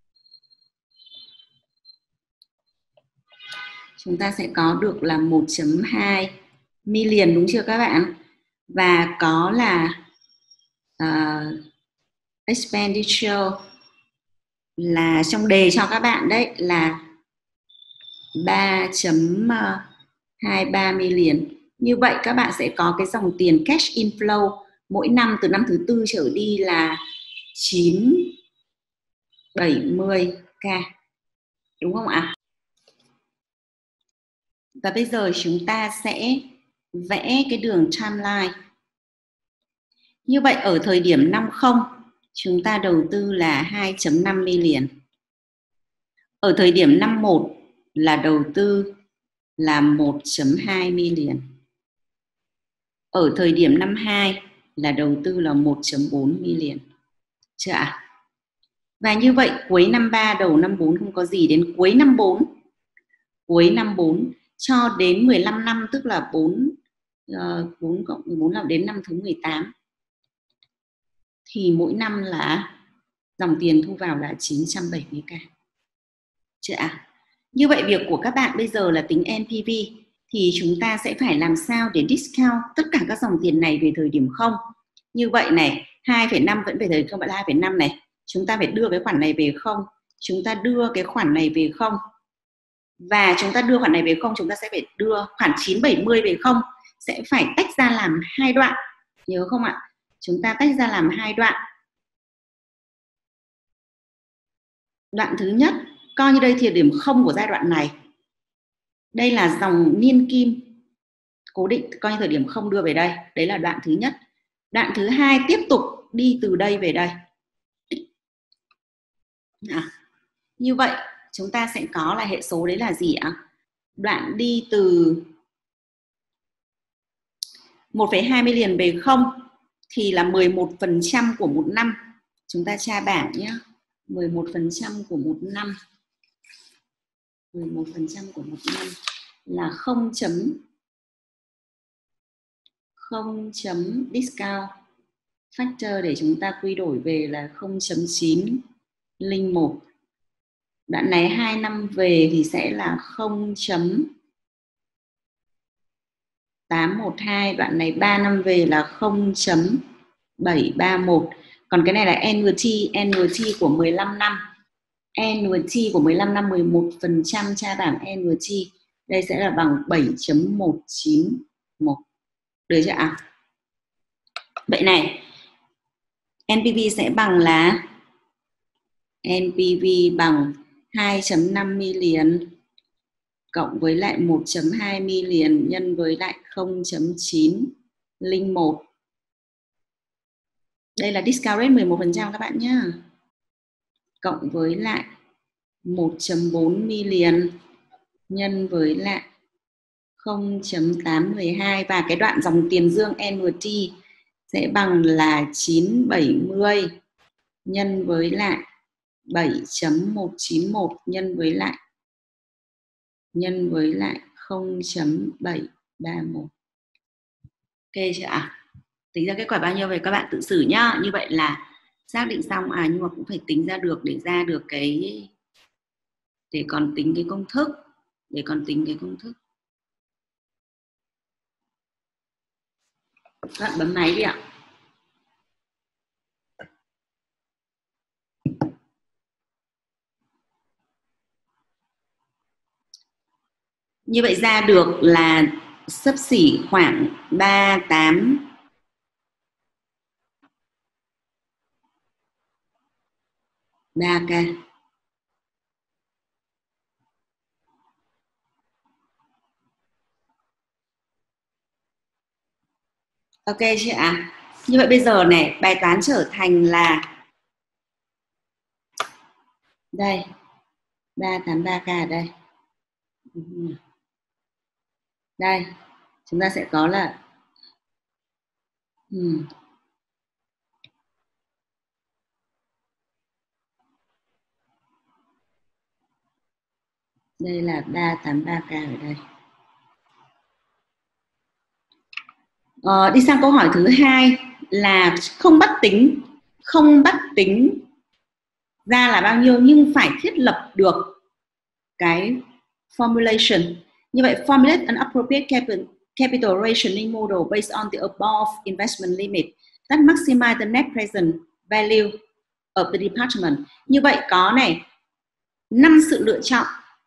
Chúng ta sẽ có được là một phẩy hai million, đúng chưa các bạn? Và có là uh, expenditure là trong đề cho các bạn đấy là ba phẩy hai ba million. Như vậy các bạn sẽ có cái dòng tiền cash inflow mỗi năm từ năm thứ tư trở đi là chín bảy mươi k. Đúng không ạ? Và bây giờ chúng ta sẽ vẽ cái đường timeline. Như vậy ở thời điểm năm không chúng ta đầu tư là hai phẩy năm million. Ở thời điểm năm một là đầu tư là một phẩy hai million. Ở thời điểm năm hai là đầu tư là một phẩy bốn million. Chưa ạ? Và như vậy cuối năm ba đầu năm bốn không có gì, đến cuối năm bốn, cuối năm bốn cho đến mười lăm năm, tức là bốn, bốn cộng mười bốn là đến năm thứ mười tám. Thì mỗi năm là dòng tiền thu vào là chín trăm bảy mươi k. Chưa ạ? Như vậy việc của các bạn bây giờ là tính N P V thì chúng ta sẽ phải làm sao để discount tất cả các dòng tiền này về thời điểm không. Như vậy này, hai phẩy năm vẫn về thời điểm không, vậy là hai phẩy năm này. Chúng ta phải đưa cái khoản này về không. Chúng ta đưa cái khoản này về không. Và chúng ta đưa khoản này về không, chúng ta sẽ phải đưa khoản chín bảy mươi về không. Sẽ phải tách ra làm hai đoạn. Nhớ không ạ? Chúng ta tách ra làm hai đoạn. Đoạn thứ nhất, coi như đây thì điểm không của giai đoạn này. Đây là dòng niên kim cố định, coi như thời điểm không đưa về đây. Đấy là đoạn thứ nhất. Đoạn thứ hai tiếp tục đi từ đây về đây. À, như vậy chúng ta sẽ có là hệ số đấy là gì ạ? Đoạn đi từ một phẩy hai mươi liền về không thì là mười một phần trăm của một năm. Chúng ta tra bảng nhé. mười một phần trăm của một năm. mười một phần trăm của một năm là không chấm không chấm discount factor để chúng ta quy đổi về là không chấm chín không một. Đoạn này hai năm về thì sẽ là không chấm tám một hai, đoạn này ba năm về là không chấm bảy ba một. Còn cái này là annuity, annuity của mười lăm năm. Annuity của mười lăm năm mười một phần trăm tra bảng annuity. Đây sẽ là bằng bảy chấm một chín một. Được chưa ạ? Vậy này, en pê vê sẽ bằng là en pê vê bằng hai chấm năm million cộng với lại một chấm hai million nhân với lại không chấm chín không một. Đây là discount rate mười một phần trăm các bạn nhé. Cộng với lại một chấm bốn million nhân với lại không chấm tám một hai, và cái đoạn dòng tiền dương annuity sẽ bằng là chín bảy mươi nhân với lại bảy chấm một chín một nhân với lại nhân với lại không chấm bảy ba một. Ok chưa ạ? Tính ra kết quả bao nhiêu về các bạn tự xử nhá. Như vậy là xác định xong à, nhưng mà cũng phải tính ra được để ra được cái, để còn tính cái công thức, để còn tính cái công thức. Các bạn bấm máy đi ạ. Như vậy ra được là xấp xỉ khoảng ba tám ba k. Ok chưa ạ? Như vậy bây giờ này, bài toán trở thành là đây, ba tám ba k ở đây. Đây, chúng ta sẽ có là hmm. Đây là ba tám ba k ở đây. Ờ, đi sang câu hỏi thứ hai là không bắt tính, không bắt tính ra là bao nhiêu nhưng phải thiết lập được cái formulation. Như vậy, formulate an appropriate capital, capital rationing model based on the above investment limit that maximize the net present value of the department. Như vậy có này năm sự lựa chọn,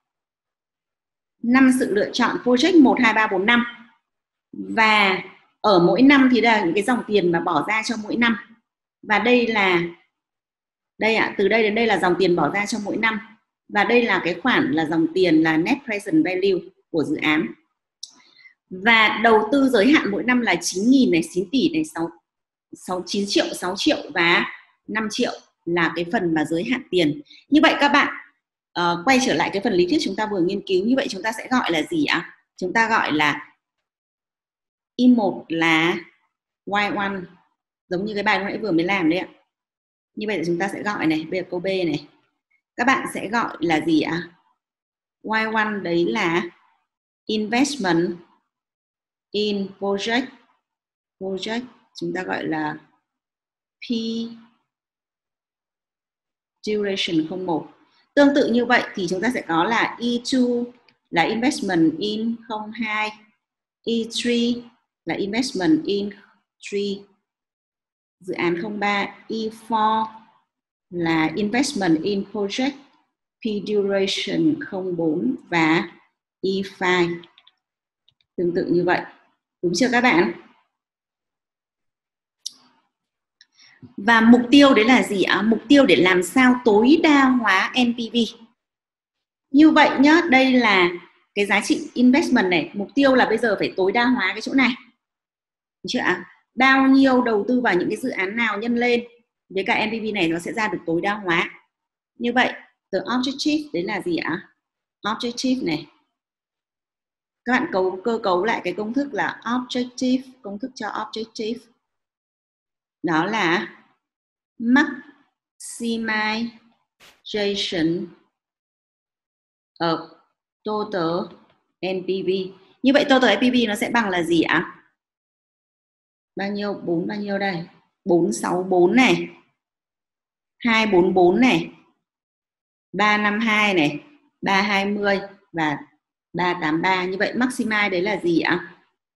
năm sự lựa chọn project một hai ba bốn năm, và ở mỗi năm thì là những cái dòng tiền mà bỏ ra cho mỗi năm, và đây là đây ạ, à, từ đây đến đây là dòng tiền bỏ ra cho mỗi năm, và đây là cái khoản là dòng tiền là net present value của dự án. Và đầu tư giới hạn mỗi năm là chín nghìn này, chín tỷ này, sáu, chín triệu, sáu triệu và năm triệu là cái phần mà giới hạn tiền. Như vậy các bạn uh, quay trở lại cái phần lý thuyết chúng ta vừa nghiên cứu, như vậy chúng ta sẽ gọi là gì ạ? À? Chúng ta gọi là i một là y một, giống như cái bài lúc nãy vừa mới làm đấy ạ. Như vậy là chúng ta sẽ gọi này, bây giờ câu B này, các bạn sẽ gọi là gì ạ? Y một đấy là investment in project, project chúng ta gọi là P duration không một. Tương tự như vậy thì chúng ta sẽ có là E hai là investment in không hai, E ba là investment in ba, dự án không ba, E bốn là investment in project P duration không bốn và E năm. Tương tự như vậy. Đúng chưa các bạn? Và mục tiêu đấy là gì ạ? Mục tiêu để làm sao tối đa hóa en pê vê. Như vậy nhá, đây là cái giá trị investment này, mục tiêu là bây giờ phải tối đa hóa cái chỗ này. Được chưa ạ? Bao nhiêu đầu tư vào những cái dự án nào nhân lên với cả en pê vê này nó sẽ ra được tối đa hóa. Như vậy, the objective đấy là gì ạ? Objective này. Các bạn cấu cơ cấu lại cái công thức là objective, công thức cho objective. Đó là maximization of total en pê vê. Như vậy total en pê vê nó sẽ bằng là gì ạ? Bao nhiêu? bốn bao nhiêu đây? bốn sáu bốn này. hai bốn bốn này. ba năm hai này, ba hai mươi và ba tám ba. Như vậy maximize đấy là gì ạ?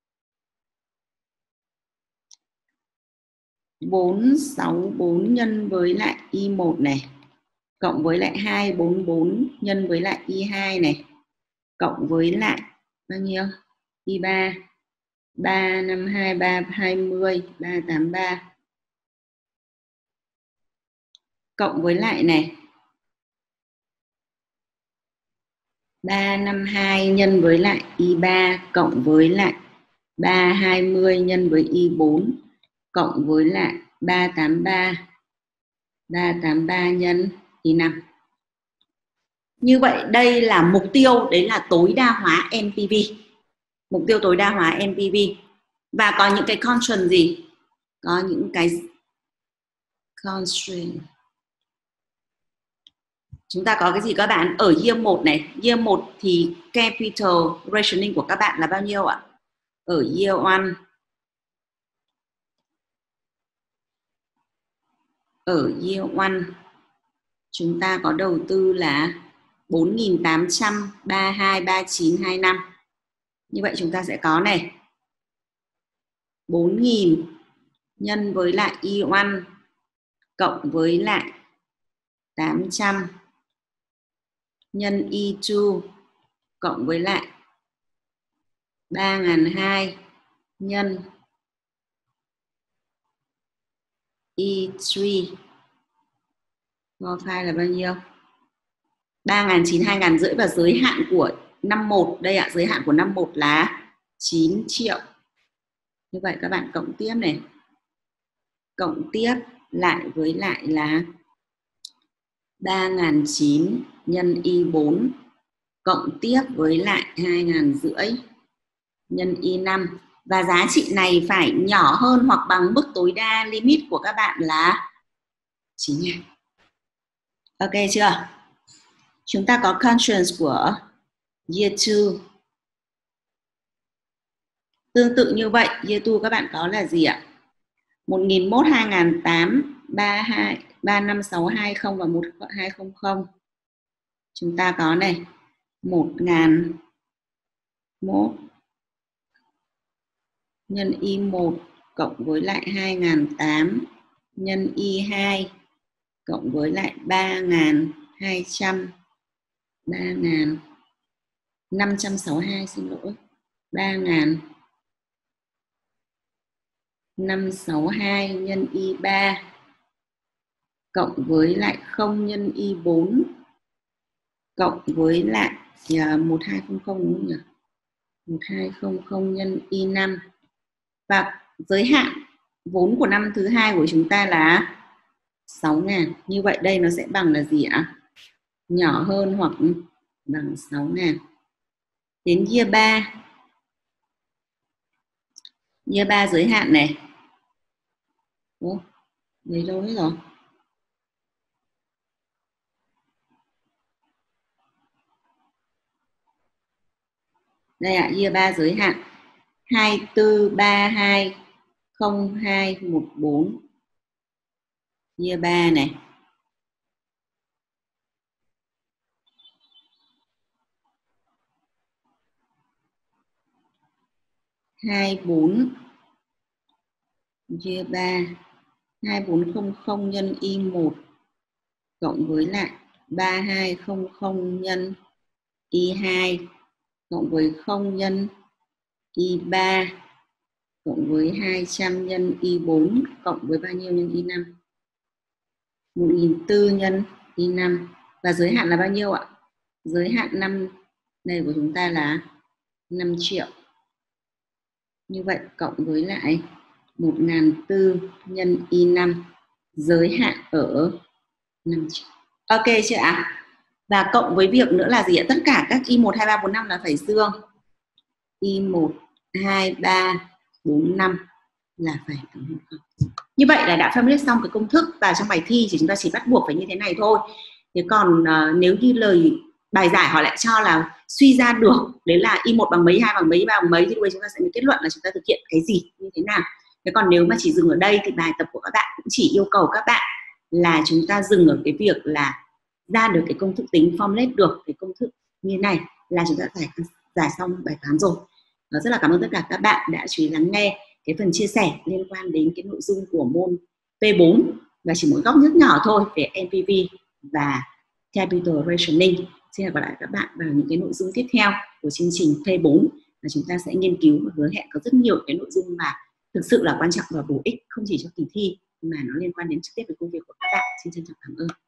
bốn sáu bốn nhân với lại i một này cộng với lại hai bốn bốn nhân với lại i hai này cộng với lại bao nhiêu? i ba. ba năm hai, ba hai mươi, ba tám ba cộng với lại này ba năm hai nhân với lại i ba cộng với lại ba hai mươi nhân với i bốn cộng với lại ba tám ba. ba tám ba nhân i năm. Như vậy đây là mục tiêu, đấy là tối đa hóa en pê vê. Mục tiêu tối đa hóa en pê vê. Và có những cái constraint gì? Có những cái constraint. Chúng ta có cái gì các bạn? Ở year một này, year một thì capital rationing của các bạn là bao nhiêu ạ? Ở year one. Ở year one chúng ta có đầu tư là bốn nghìn tám trăm ba mươi hai, ba mươi chín, hai mươi lăm. Như vậy chúng ta sẽ có này bốn nghìn nhân với lại i một cộng với lại tám trăm nhân i hai cộng với lại ba nghìn hai trăm nhân i ba. Profile là bao nhiêu? ba nghìn chín trăm, hai nghìn năm trăm và giới hạn của năm một. Đây ạ, giới hạn của năm một là chín triệu. Như vậy các bạn cộng tiếp này. Cộng tiếp lại với lại là ba nghìn chín trăm nhân i bốn cộng tiếp với lại hai nghìn năm trăm nhân i năm. Và giá trị này phải nhỏ hơn hoặc bằng mức tối đa limit của các bạn là chín nghìn. Ok chưa? Chúng ta có constraints của year two. Tương tự như vậy, year two các bạn có là gì ạ? một nghìn một trăm, hai nghìn tám trăm, ba hai, ba năm sáu hai không và một hai không không. Chúng ta có này một nghìn một nhân i một cộng với lại hai nghìn tám trăm nhân i hai cộng với lại ba nghìn hai trăm, ba nghìn năm trăm sáu mươi hai, xin lỗi, ba nghìn năm trăm sáu mươi hai nhân i ba cộng với lại không nhân i bốn cộng với lại một hai không không đúng không nhỉ? một hai không không nhân i năm. Và giới hạn vốn của năm thứ hai của chúng ta là sáu nghìn. Như vậy đây nó sẽ bằng là gì ạ? Nhỏ hơn hoặc bằng sáu nghìn. Đến year ba. Year ba giới hạn này. Ủa, lấy đâu hết rồi? Đây ạ, year ba giới hạn hai tư ba hai không hai một bốn. Year ba này. hai bốn year ba hai bốn không không nhân i một cộng với lại ba hai không không nhân i hai cộng với không nhân i ba cộng với hai trăm nhân i bốn cộng với bao nhiêu nhân i năm? một nghìn bốn trăm nhân y năm. Và giới hạn là bao nhiêu ạ? Giới hạn năm này của chúng ta là năm triệu. Như vậy cộng với lại một nghìn bốn trăm nhân y năm, giới hạn ở năm triệu. Ok chưa ạ? Và cộng với việc nữa là gì ạ? Tất cả các y một, hai, ba, bốn, năm là phải dương. y một, hai, ba, bốn, năm là phải bằng không. Như vậy là đã phân tích xong cái công thức, và trong bài thi thì chúng ta chỉ bắt buộc phải như thế này thôi. Thế còn uh, nếu như lời bài giải họ lại cho là suy ra được đấy là y một bằng mấy, hai bằng mấy, ba bằng mấy, thì lúc đấy chúng ta sẽ kết luận là chúng ta thực hiện cái gì như thế nào. Thế còn nếu mà chỉ dừng ở đây thì bài tập của các bạn cũng chỉ yêu cầu các bạn là chúng ta dừng ở cái việc là ra được cái công thức tính, formulate được cái công thức như này là chúng ta giải giải xong bài toán rồi. Và rất là cảm ơn tất cả các bạn đã chú ý lắng nghe cái phần chia sẻ liên quan đến cái nội dung của môn P bốn, và chỉ một góc rất nhỏ thôi về en pê vê và Capital Rationing. Xin hẹn gặp lại các bạn vào những cái nội dung tiếp theo của chương trình P bốn, và chúng ta sẽ nghiên cứu và hứa hẹn có rất nhiều cái nội dung mà thực sự là quan trọng và bổ ích, không chỉ cho kỳ thi mà nó liên quan đến trực tiếp với công việc của các bạn. Xin trân trọng cảm ơn.